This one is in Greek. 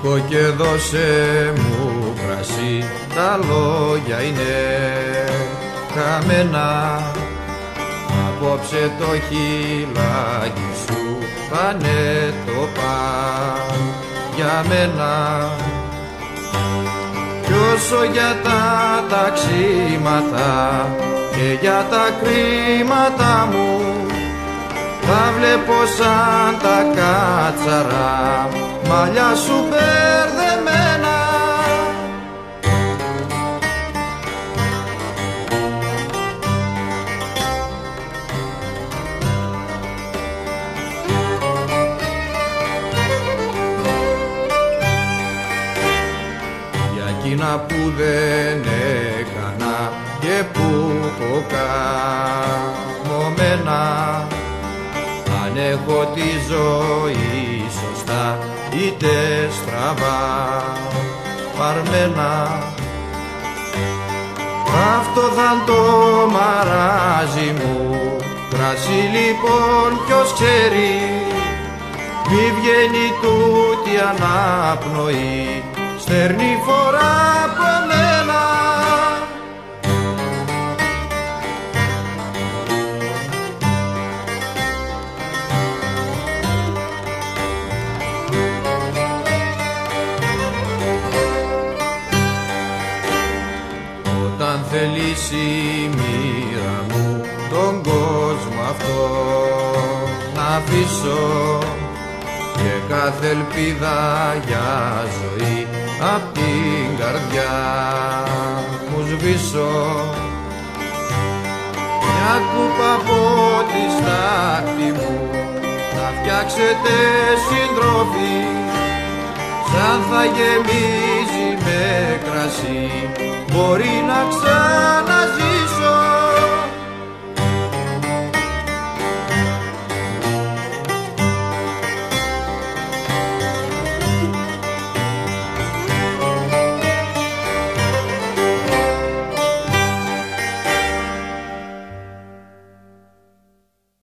Σήκω και δώσε μου κρασί, τα λόγια είναι χαμένα. Απόψε το χειλάκι σου πάνε το παν για μένα. Κι όσο για τα ταξίματα και για τα κρίματα μου, θα βλέπω σαν τα κάτσαρα μαλλιά σου μπερδεμένα. Για εκείνα που δεν έκανα και που έχω καμωμένα, αν έχω τη ζωή σωστά είτε στραβά παρμένα, αυτό θα είναι το μαράζι μου. Κρασί λοιπόν ποιος ξέρει, μη βγαίνει τούτη αναπνοή, στερνή φορά από εμένα. Όταν θελήσει η μοίρα μου τον κόσμο αυτό να αφήσω και κάθε ελπίδα για ζωή απ' την καρδιά μου σβήσω, μια κούπα από τη στάχτη μου να φτιάξετε συντροφή, σαν θα γεμίζει με κρασί μπορεί να